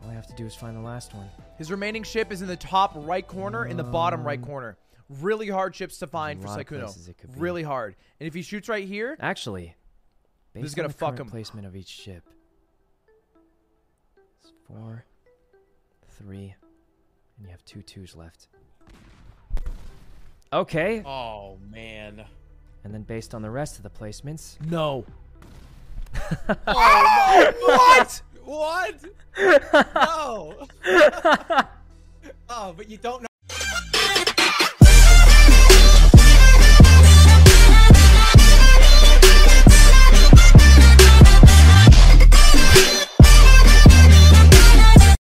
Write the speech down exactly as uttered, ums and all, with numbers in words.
All I have to do is find the last one. His remaining ship is in the top right corner, in the bottom right corner. Really hard ships to find for Sykunno. Really hard. And if he shoots right here, actually, based this is gonna on the fuck current him. Placement of each ship. It's four, three, and you have two twos left. Okay. Oh man. And then based on the rest of the placements. no. Oh my! What? What? No. Oh, but you don't know.